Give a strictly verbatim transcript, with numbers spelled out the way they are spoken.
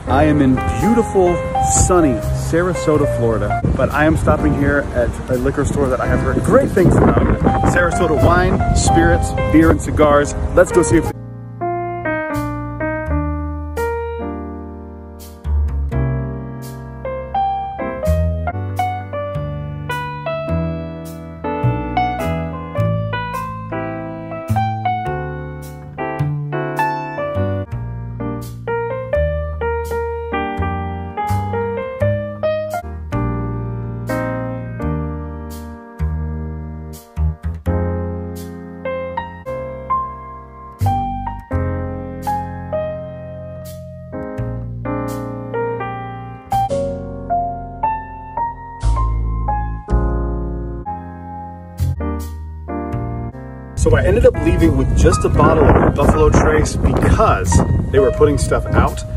I am in beautiful, sunny Sarasota, Florida, but I am stopping here at a liquor store that I have heard great things about. Sarasota wine, spirits, beer, and cigars. Let's go see if So I ended up leaving with just a bottle of Buffalo Trace because they were putting stuff out.